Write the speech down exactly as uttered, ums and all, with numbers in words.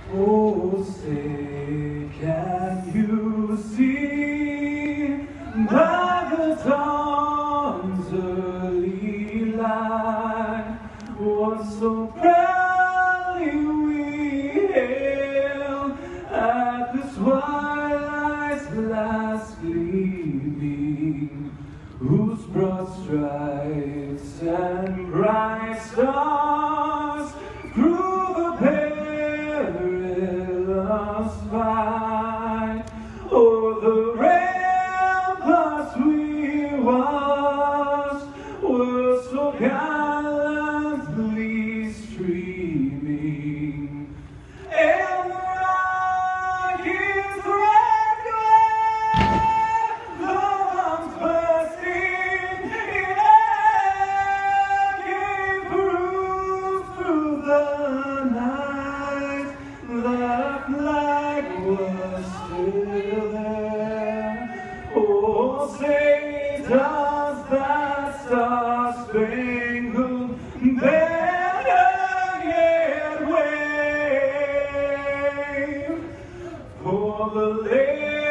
Oh, say, can you see by the dawn's early light what so proudly we hailed at the twilight's last gleaming, whose broad stripes and bright stars through the perilous fight o'er the ramparts we watched were so gallantly streaming, and the Rockies red glare, the bombs bursting in air, gave proof through the night that flag was still there. Oh, say, does that star-spangled banner yet wave for the land